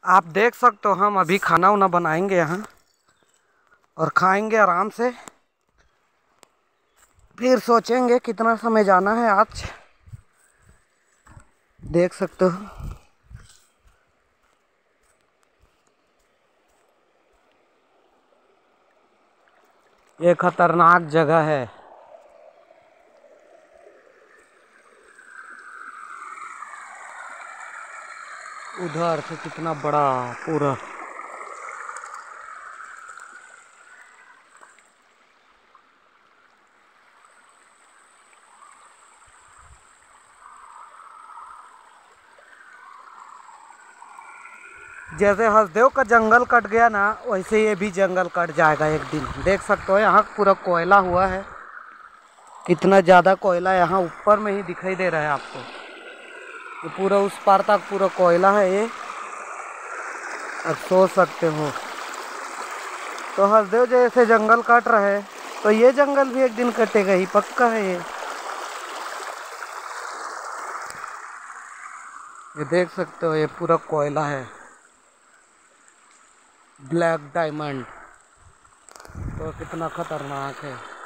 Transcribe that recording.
आप देख सकते हो हम अभी खाना वाना बनाएंगे यहाँ और खाएंगे आराम से। फिर सोचेंगे कितना समय जाना है आज। देख सकते हो ये खतरनाक जगह है। उधर से कितना बड़ा पूरा जैसे हसदेव का जंगल कट गया ना, वैसे ये भी जंगल कट जाएगा एक दिन। देख सकते हो यहाँ पूरा कोयला हुआ है। कितना ज़्यादा कोयला यहाँ ऊपर में ही दिखाई दे रहा है आपको। ये पूरा उस पार तक पूरा कोयला है ये। अब सोच सकते हो तो हसदेव जैसे जंगल काट रहे हैं तो ये जंगल भी एक दिन कटेगा ही, पक्का है ये देख सकते हो ये पूरा कोयला है, ब्लैक डायमंड। तो कितना खतरनाक है।